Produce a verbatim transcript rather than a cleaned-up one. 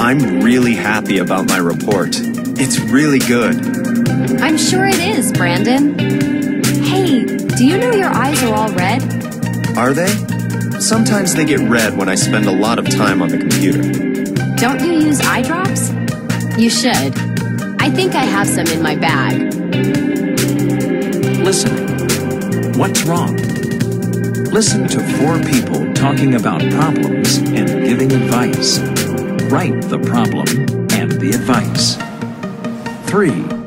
I'm really happy about my report. It's really good. I'm sure it is, Brandon. Hey, do you know your eyes are all red? Are they? Sometimes they get red when I spend a lot of time on the computer. Don't you use eye drops? You should. I think I have some in my bag. Listening. What's wrong? Listen to four people talking about problems and giving advice. Write the problem and the advice. Three.